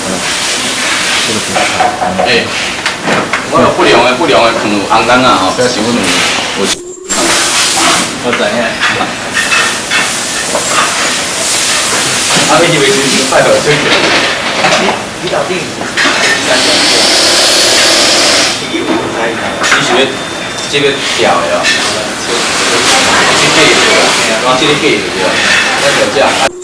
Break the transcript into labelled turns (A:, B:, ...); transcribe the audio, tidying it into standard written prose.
A: 这个不是。
B: 哎，我有不良的汤红干啊吼，不要想我我知影。啊，你以为是拜托这个？
C: 你搞定。
B: 你是要这个调的哦，这个对啦，然后这个对对，咱就这样。